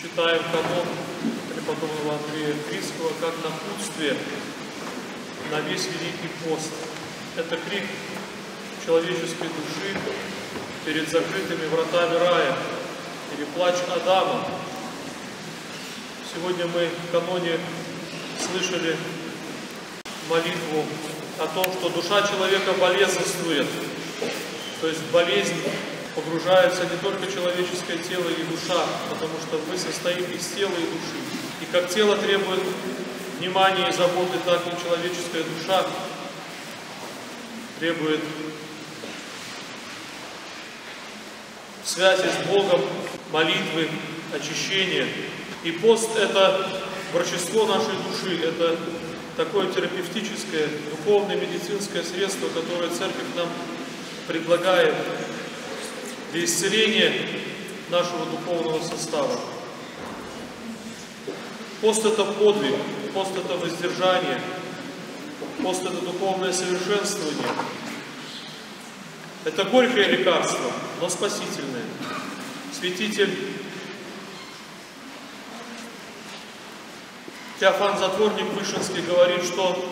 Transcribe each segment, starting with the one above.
читаем канон преподобного Андрея Критского как напутствие на весь Великий пост. Это крик человеческой души перед закрытыми вратами рая, или плач Адама. Сегодня мы в каноне слышали молитву о том, что душа человека болезненствует, то есть болезнь погружается не только человеческое тело и душа, потому что мы состоим из тела и души. И как тело требует внимания и заботы, так и человеческая душа требует связи с Богом, молитвы, очищения. И пост – это врачество нашей души, это такое терапевтическое, духовное, медицинское средство, которое Церковь нам предлагает для исцеления нашего духовного состава. Пост – это подвиг, пост – это воздержание, пост – это духовное совершенствование. Это горькое лекарство, но спасительное. Святитель Феофан Затворник Вышинский говорит, что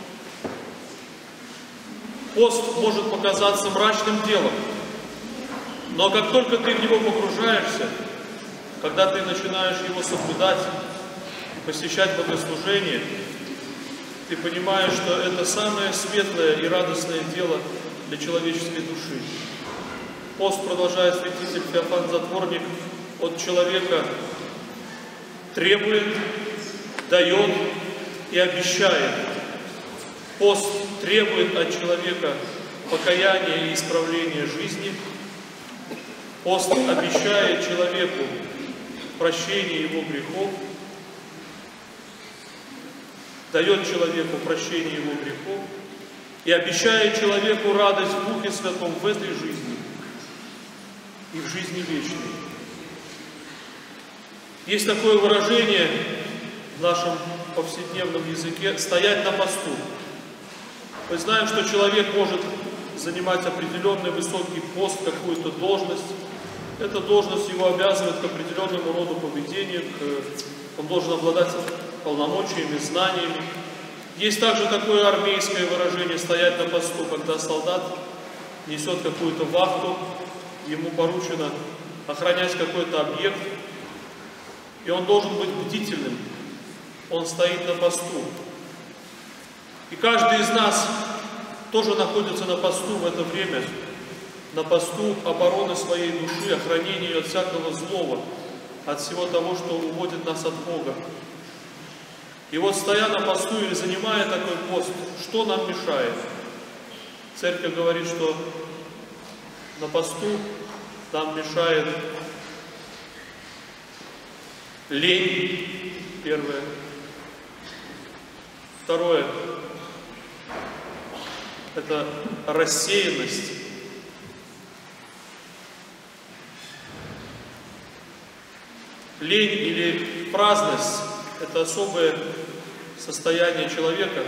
пост может показаться мрачным делом, но как только ты в него погружаешься, когда ты начинаешь его соблюдать, посещать богослужение, ты понимаешь, что это самое светлое и радостное дело для человеческой души. Пост, продолжает святитель Феофан Затворник, от человека требует, дает и обещает. Пост требует от человека покаяния и исправления жизни. Пост обещает человеку прощение его грехов, дает человеку прощение его грехов и обещает человеку радость в Духе Святом в этой жизни и в жизни вечной. Есть такое выражение в нашем повседневном языке «стоять на посту». Мы знаем, что человек может занимать определенный высокий пост, какую-то должность. Эта должность его обязывает к определенному роду поведения, он должен обладать полномочиями, знаниями. Есть также такое армейское выражение «стоять на посту», когда солдат несет какую-то вахту, ему поручено охранять какой-то объект, и он должен быть бдительным, он стоит на посту. И каждый из нас тоже находится на посту в это время, на посту обороны своей души, охранения ее от всякого злого, от всего того, что уводит нас от Бога. И вот, стоя на посту или занимая такой пост, что нам мешает? Церковь говорит, что на посту нам мешает лень, первое. Второе – это рассеянность. Лень или праздность – это особое состояние человека,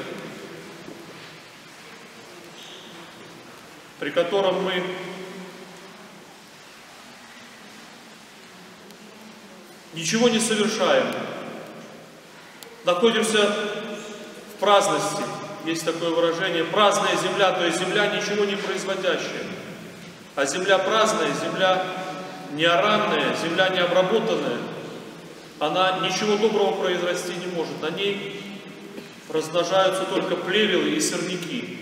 при котором мы ничего не совершаем, находимся в праздности. Есть такое выражение «праздная земля», то есть земля ничего не производящая. А земля праздная, земля неоранная, земля необработанная, она ничего доброго произрасти не может. На ней размножаются только плевелы и сорняки.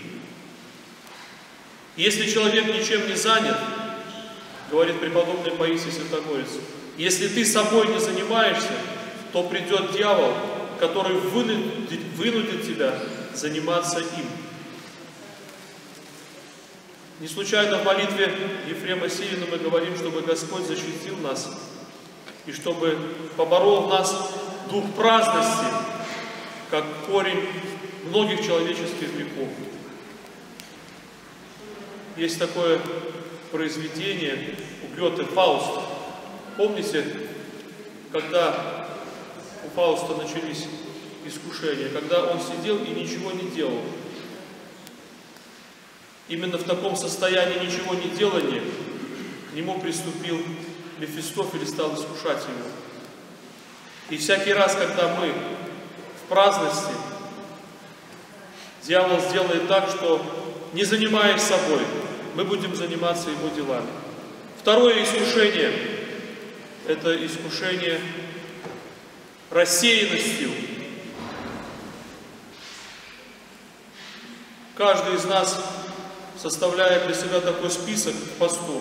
Если человек ничем не занят, говорит преподобный Паисий Святогорец, если ты собой не занимаешься, то придет дьявол, который вынудит тебя заниматься им. Не случайно в молитве Ефрема Сирина мы говорим, чтобы Господь защитил нас и чтобы поборол в нас дух праздности, как корень многих человеческих грехов. Есть такое произведение у Гёте «Фауст». Помните, когда у Фауста начались искушения, когда он сидел и ничего не делал? Именно в таком состоянии ничего не делания к нему приступил Мефистофель и стал искушать его. И всякий раз, когда мы в праздности, дьявол сделает так, что, не занимаясь собой, мы будем заниматься его делами. Второе искушение – это искушение рассеянностью. Каждый из нас составляет для себя такой список в посту.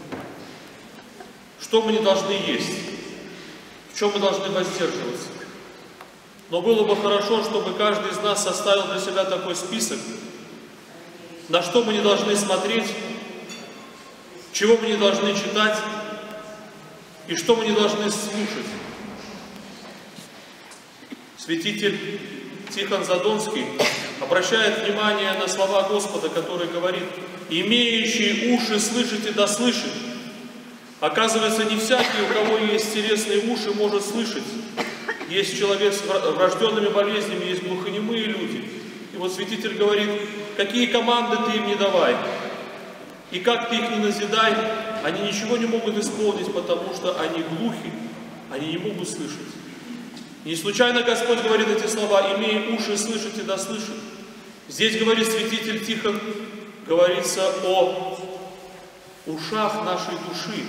Что мы не должны есть, в чем мы должны воздерживаться. Но было бы хорошо, чтобы каждый из нас составил для себя такой список, на что мы не должны смотреть, чего мы не должны читать и что мы не должны слушать. Святитель Тихон Задонский обращает внимание на слова Господа, который говорит: «Имеющие уши слышите да слышит». Оказывается, не всякий, у кого есть телесные уши, может слышать. Есть человек с врожденными болезнями, есть глухонемые люди. И вот святитель говорит: какие команды ты им не давай, и как ты их не назидай, они ничего не могут исполнить, потому что они глухи, они не могут слышать. И не случайно Господь говорит эти слова: «Имея уши, слышите да слышит». Здесь, говорит святитель Тихон, говорится о ушах нашей души.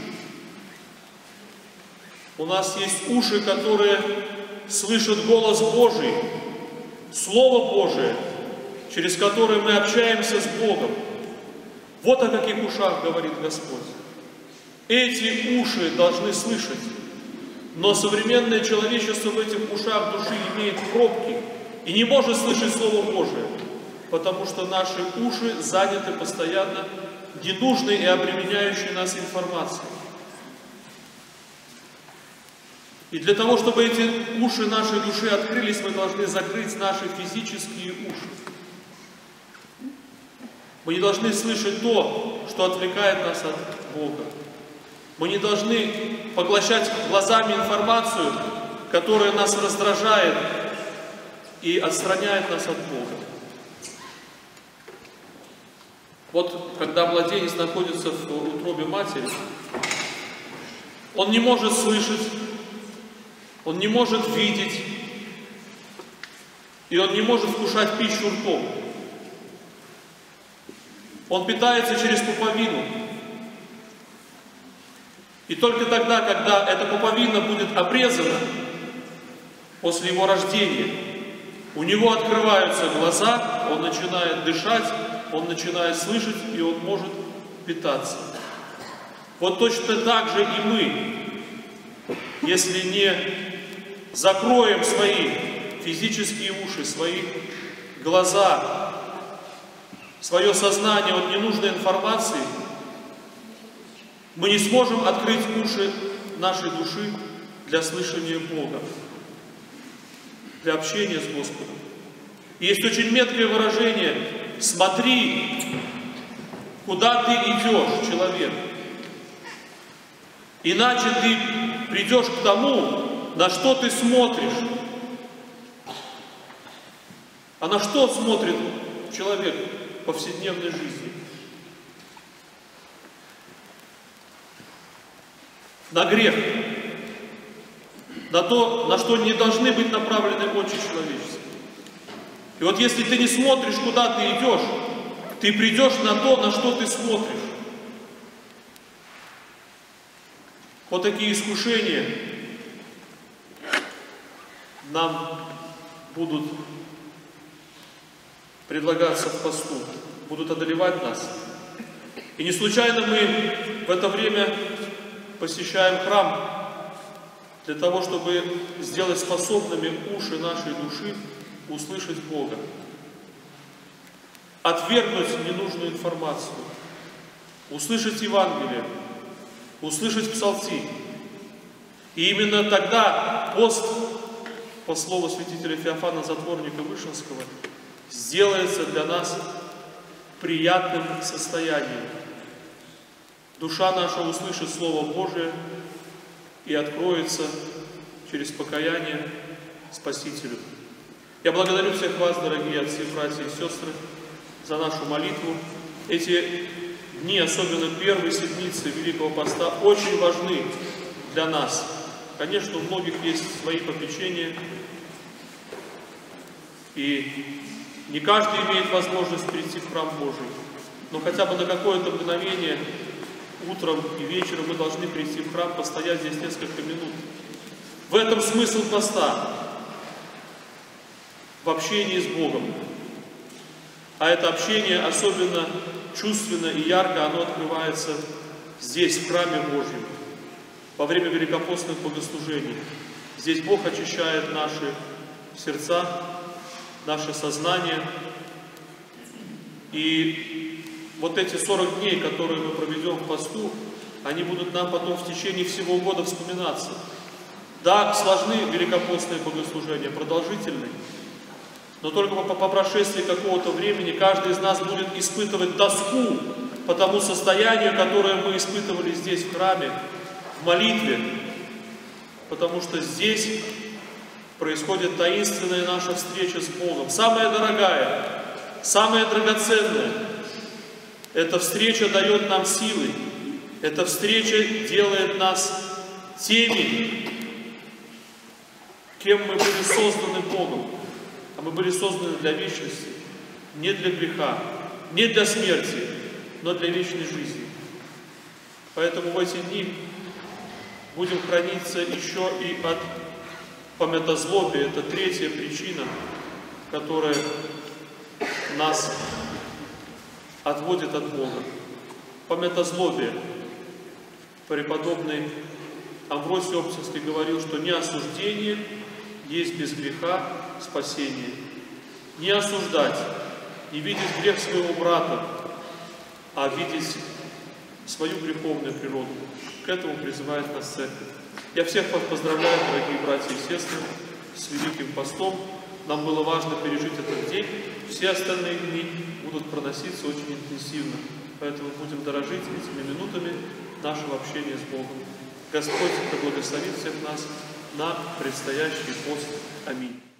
У нас есть уши, которые слышат голос Божий, Слово Божие, через которое мы общаемся с Богом. Вот о каких ушах говорит Господь. Эти уши должны слышать. Но современное человечество в этих ушах души имеет пробки и не может слышать Слово Божие, потому что наши уши заняты постоянно ненужной и обременяющей нас информацией. И для того, чтобы эти уши нашей души открылись, мы должны закрыть наши физические уши. Мы не должны слышать то, что отвлекает нас от Бога. Мы не должны поглощать глазами информацию, которая нас раздражает и отстраняет нас от Бога. Вот когда младенец находится в утробе матери, он не может слышать, он не может видеть, и он не может вкушать пищу ртом. Он питается через пуповину. И только тогда, когда эта пуповина будет обрезана после его рождения, у него открываются глаза, он начинает дышать, он начинает слышать, и он может питаться. Вот точно так же и мы, если не закроем свои физические уши, свои глаза, свое сознание от ненужной информации, мы не сможем открыть уши нашей души для слышания Бога, для общения с Господом. И есть очень меткое выражение: смотри, куда ты идешь, человек. Иначе ты придешь к тому, на что ты смотришь. А на что смотрит человек в повседневной жизни? На грех, на то, на что не должны быть направлены очи человеческие. И вот если ты не смотришь, куда ты идешь, ты придешь на то, на что ты смотришь. Вот такие искушения нам будут предлагаться в посту, будут одолевать нас. И не случайно мы в это время посещаем храм для того, чтобы сделать способными уши нашей души услышать Бога, отвергнуть ненужную информацию, услышать Евангелие, услышать псалтирь. И именно тогда пост, по слову святителя Феофана Затворника Вышинского, сделается для нас приятным состоянием. Душа наша услышит Слово Божие и откроется через покаяние Спасителю. Я благодарю всех вас, дорогие отцы, братья и сестры, за нашу молитву. Эти дни, особенно первые седмицы Великого Поста, очень важны для нас. Конечно, у многих есть свои попечения, и не каждый имеет возможность прийти в храм Божий, но хотя бы на какое-то мгновение утром и вечером мы должны прийти в храм, постоять здесь несколько минут. В этом смысл поста, в общении с Богом. А это общение особенно чувственно и ярко, оно открывается здесь, в храме Божьем, во время великопостных богослужений. Здесь Бог очищает наши сердца, наше сознание. И вот эти 40 дней, которые мы проведем в посту, они будут нам потом в течение всего года вспоминаться. Да, сложны великопостные богослужения, продолжительны, но только по прошествии какого-то времени каждый из нас будет испытывать тоску по тому состоянию, которое мы испытывали здесь, в храме, в молитве, потому что здесь происходит таинственная наша встреча с Богом. Самая дорогая, самая драгоценная. Эта встреча дает нам силы. Эта встреча делает нас теми, кем мы были созданы Богом. А мы были созданы для вечности, не для греха, не для смерти, но для вечной жизни. Поэтому в эти дни будем храниться еще и от памятозлобия. Это третья причина, которая нас отводит от Бога. Памятозлобие. Преподобный Амвросий Обсинский говорил, что не осуждение есть без греха спасение. Не осуждать, не видеть грех своего брата, а видеть свою греховную природу. К этому призывает нас Церковь. Я всех вас поздравляю, дорогие братья и сестры, с Великим Постом. Нам было важно пережить этот день. Все остальные дни будут проноситься очень интенсивно. Поэтому будем дорожить этими минутами нашего общения с Богом. Господь благословит всех нас на предстоящий пост. Аминь.